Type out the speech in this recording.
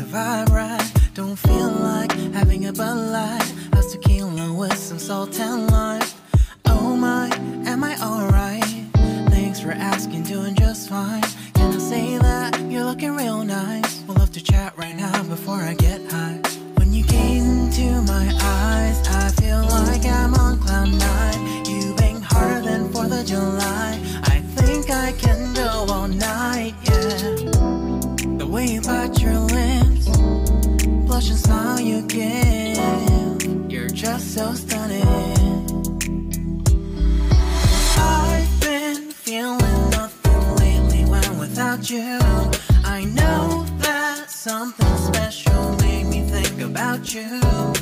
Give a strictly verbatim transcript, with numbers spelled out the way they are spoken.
the vibe right. Don't feel like having a Bud Light. How's tequila with some salt and lime? Oh my, am I alright? Thanks for asking, doing just fine. Can I say that you're looking real nice? We'll have to chat right now before I get high. When you gaze into my eyes, I feel like I'm on cloud nine. You bang harder than fourth of July. I think I can go all night, yeah. The way you bite your lips, blush and smile you give, you're just so stunning. I've been feeling nothing lately when without you. I know that something special made me think about you.